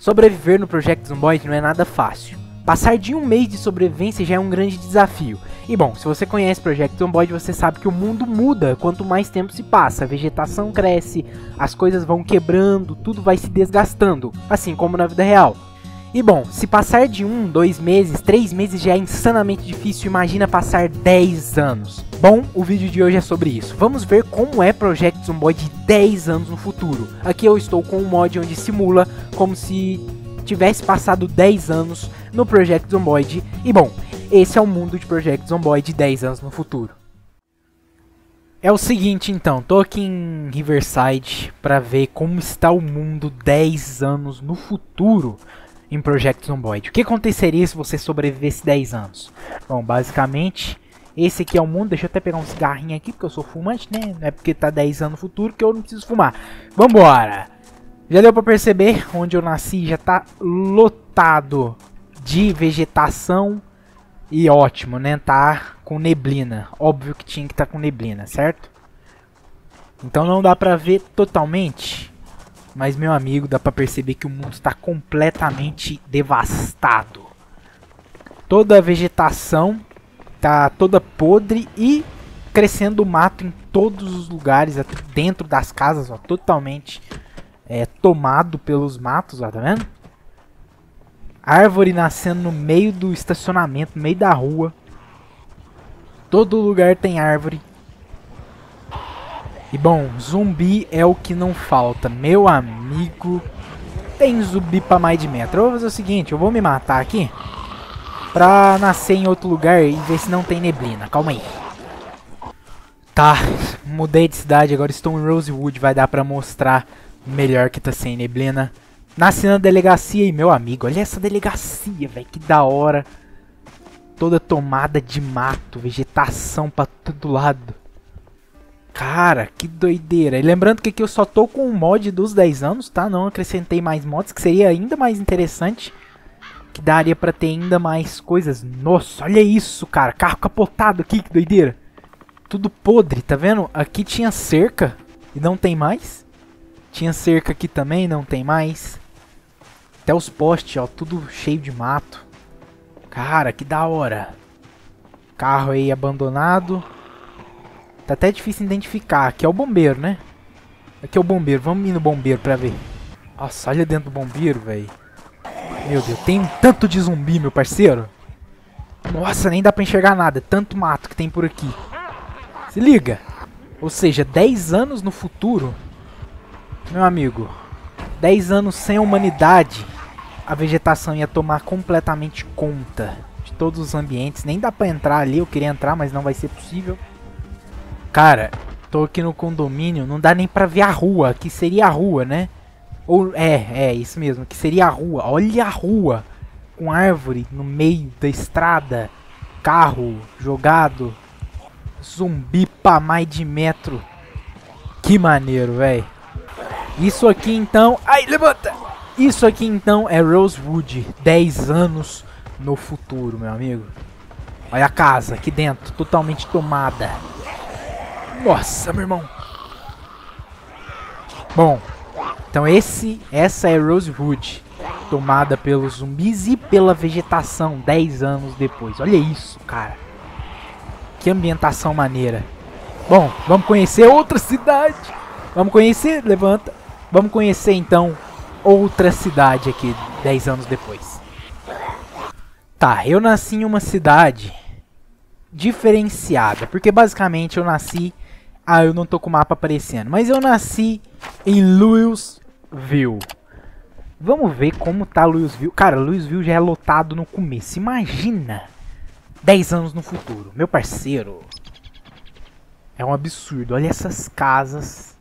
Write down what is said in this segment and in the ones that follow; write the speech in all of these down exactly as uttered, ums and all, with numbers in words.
Sobreviver no Project Zomboid não é nada fácil. Passar de um mês de sobrevivência já é um grande desafio. E bom, se você conhece Project Zomboid, você sabe que o mundo muda quanto mais tempo se passa. A vegetação cresce, as coisas vão quebrando, tudo vai se desgastando, assim como na vida real. E bom, se passar de um, dois meses, três meses já é insanamente difícil, imagina passar dez anos. Bom, o vídeo de hoje é sobre isso. Vamos ver como é Project Zomboid dez anos no futuro. Aqui eu estou com um mod onde simula como se tivesse passado dez anos no Project Zomboid. E bom, esse é o mundo de Project Zomboid dez anos no futuro. É o seguinte então, tô aqui em Riverside para ver como está o mundo dez anos no futuro em Project Zomboid. O que aconteceria se você sobrevivesse dez anos? Bom, basicamente, esse aqui é o mundo. Deixa eu até pegar um cigarrinho aqui, porque eu sou fumante, né? Não é porque tá dez anos no futuro que eu não preciso fumar. Vambora! Já deu pra perceber, onde eu nasci já tá lotado de vegetação. E ótimo, né? Tá com neblina. Óbvio que tinha que estar tá com neblina, certo? Então não dá pra ver totalmente. Mas, meu amigo, dá pra perceber que o mundo está completamente devastado. Toda a vegetação tá toda podre e crescendo mato em todos os lugares, até dentro das casas, ó, totalmente é, tomado pelos matos, ó, tá vendo? Árvore nascendo no meio do estacionamento, no meio da rua. Todo lugar tem árvore. E bom, zumbi é o que não falta, meu amigo. Tem zumbi pra mais de metro. Eu vou fazer o seguinte, eu vou me matar aqui pra nascer em outro lugar e ver se não tem neblina. Calma aí. Tá, mudei de cidade, agora estou em Rosewood. Vai dar pra mostrar melhor que tá sem neblina. Nasci na delegacia e meu amigo, olha essa delegacia, velho, que da hora. Toda tomada de mato, vegetação pra todo lado. Cara, que doideira. E lembrando que aqui eu só tô com o mod dos dez anos, tá? Não acrescentei mais mods, que seria ainda mais interessante. Que daria pra ter ainda mais coisas. Nossa, olha isso, cara. Carro capotado aqui, que doideira. Tudo podre, tá vendo? Aqui tinha cerca e não tem mais. Tinha cerca aqui também, não tem mais. Até os postes, ó, tudo cheio de mato. Cara, que da hora. Carro aí abandonado. Tá até difícil identificar. Aqui é o bombeiro, né? Aqui é o bombeiro. Vamos ir no bombeiro pra ver. Nossa, olha dentro do bombeiro, velho. Meu Deus, tem um tanto de zumbi, meu parceiro. Nossa, nem dá pra enxergar nada. Tanto mato que tem por aqui. Se liga. Ou seja, dez anos no futuro. Meu amigo. dez anos sem a humanidade. A vegetação ia tomar completamente conta de todos os ambientes. Nem dá pra entrar ali. Eu queria entrar, mas não vai ser possível. Cara, tô aqui no condomínio, não dá nem pra ver a rua, aqui seria a rua, né? Ou, é, é, isso mesmo, que seria a rua. Olha a rua, com árvore no meio da estrada, carro jogado, zumbi pra mais de metro. Que maneiro, velho. Isso aqui então, ai, levanta! Isso aqui então é Rosewood, dez anos no futuro, meu amigo. Olha a casa aqui dentro, totalmente tomada. Nossa, meu irmão. Bom, então esse, essa é Rosewood, tomada pelos zumbis e pela vegetação dez anos depois. Olha isso, cara. Que ambientação maneira. Bom, vamos conhecer outra cidade. Vamos conhecer, levanta. Vamos conhecer então outra cidade aqui dez anos depois. Tá, eu nasci em uma cidade diferenciada, porque basicamente eu nasci... Ah, eu não tô com o mapa aparecendo. Mas eu nasci em Louisville. Vamos ver como tá Louisville. Cara, Louisville já é lotado no começo. Imagina dez anos no futuro. Meu parceiro. É um absurdo. Olha essas casas.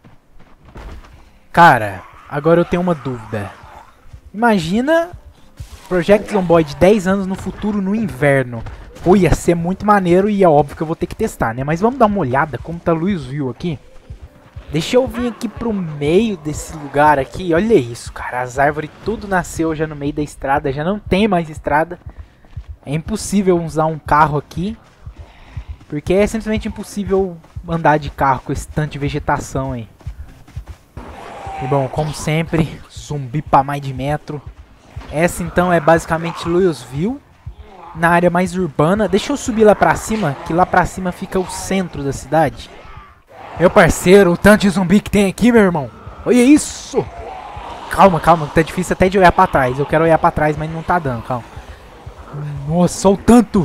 Cara, agora eu tenho uma dúvida. Imagina Project Zomboid dez anos no futuro no inverno. Pô, ia ser muito maneiro e é óbvio que eu vou ter que testar, né? Mas vamos dar uma olhada como tá Louisville aqui. Deixa eu vir aqui pro meio desse lugar aqui. Olha isso, cara. As árvores tudo nasceu já no meio da estrada. Já não tem mais estrada. É impossível usar um carro aqui. Porque é simplesmente impossível andar de carro com esse tanto de vegetação aí. E bom, como sempre, zumbi pra mais de metro. Essa então é basicamente Louisville, na área mais urbana. Deixa eu subir lá pra cima, que lá pra cima fica o centro da cidade. Meu parceiro, o tanto de zumbi que tem aqui, meu irmão. Olha isso! Calma, calma, tá difícil até de olhar pra trás. Eu quero olhar pra trás, mas não tá dando, calma. Nossa, olha o tanto!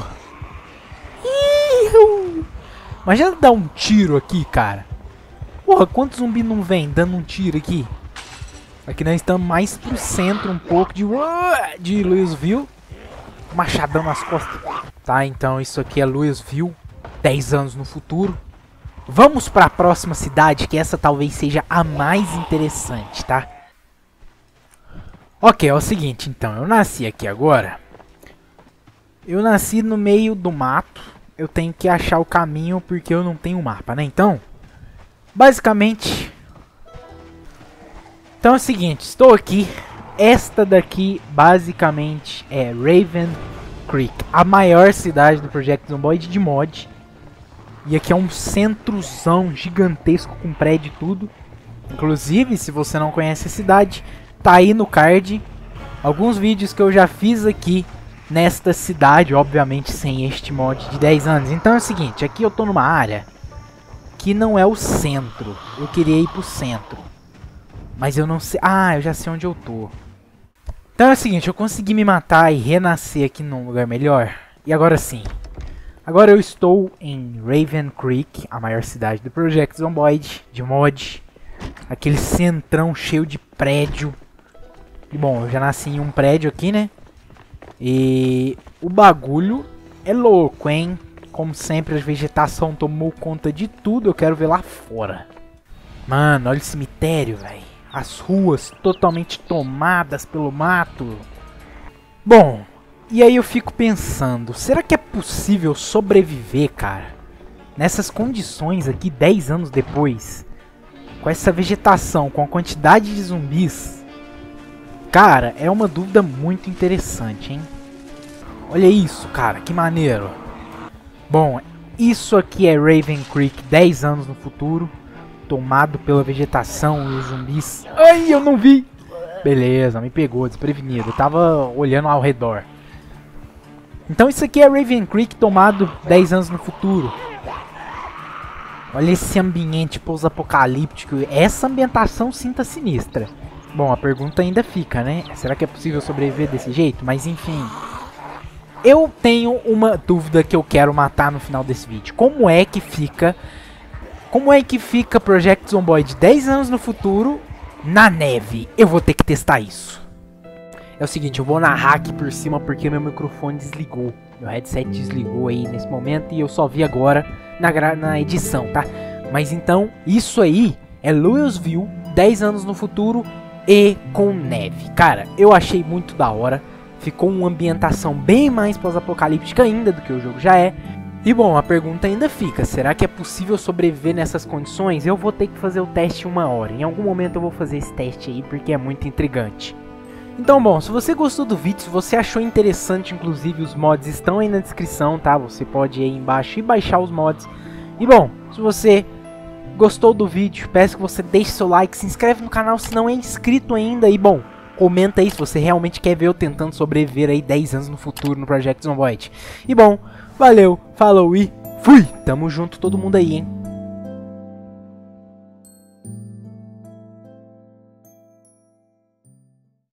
Imagina dar um tiro aqui, cara. Porra, quantos zumbi não vem dando um tiro aqui? Aqui nós estamos mais pro centro um pouco de, de Louisville. Machadão nas costas. Tá, então isso aqui é Louisville. dez anos no futuro. Vamos para a próxima cidade, que essa talvez seja a mais interessante, tá? Ok, é o seguinte, então. Eu nasci aqui agora. Eu nasci no meio do mato. Eu tenho que achar o caminho porque eu não tenho mapa, né? Então, basicamente... Então é o seguinte, estou aqui. Esta daqui, basicamente, é Raven Creek. A maior cidade do Project Zomboid de mod. E aqui é um centrozão gigantesco com prédio e tudo. Inclusive, se você não conhece a cidade, tá aí no card. Alguns vídeos que eu já fiz aqui nesta cidade, obviamente sem este mod de dez anos. Então é o seguinte, aqui eu tô numa área que não é o centro. Eu queria ir pro centro, mas eu não sei... Ah, eu já sei onde eu tô. Então é o seguinte, eu consegui me matar e renascer aqui num lugar melhor. E agora sim. Agora eu estou em Raven Creek, a maior cidade do Project Zomboid, de mod. Aquele centrão cheio de prédio. E bom, eu já nasci em um prédio aqui, né? E o bagulho é louco, hein? Como sempre, a vegetação tomou conta de tudo. Eu quero ver lá fora. Mano, olha o cemitério, velho. As ruas totalmente tomadas pelo mato. Bom, e aí eu fico pensando, será que é possível sobreviver, cara? Nessas condições aqui, dez anos depois, com essa vegetação, com a quantidade de zumbis. Cara, é uma dúvida muito interessante, hein? Olha isso, cara, que maneiro. Bom, isso aqui é Raven Creek, dez anos no futuro. Tomado pela vegetação e os zumbis. Ai, eu não vi! Beleza, me pegou, desprevenido. Eu tava olhando ao redor. Então isso aqui é Raven Creek tomado dez anos no futuro. Olha esse ambiente pós-apocalíptico. Essa ambientação sim tá sinistra. Bom, a pergunta ainda fica, né? Será que é possível sobreviver desse jeito? Mas enfim. Eu tenho uma dúvida que eu quero matar no final desse vídeo. Como é que fica... Como é que fica Project Zomboid dez anos no futuro na neve? Eu vou ter que testar isso. É o seguinte, eu vou narrar aqui por cima porque meu microfone desligou. Meu headset desligou aí nesse momento e eu só vi agora na, na edição, tá? Mas então, isso aí é Louisville, dez anos no futuro e com neve. Cara, eu achei muito da hora. Ficou uma ambientação bem mais pós-apocalíptica ainda do que o jogo já é. E bom, a pergunta ainda fica, será que é possível sobreviver nessas condições? Eu vou ter que fazer o teste uma hora. Em algum momento eu vou fazer esse teste aí porque é muito intrigante. Então bom, se você gostou do vídeo, se você achou interessante, inclusive os mods estão aí na descrição, tá? Você pode ir aí embaixo e baixar os mods. E bom, se você gostou do vídeo, peço que você deixe seu like, se inscreve no canal se não é inscrito ainda. E bom, comenta aí se você realmente quer ver eu tentando sobreviver aí dez anos no futuro no Project Zomboid. E bom, valeu, falou e fui! Tamo junto todo mundo aí, hein?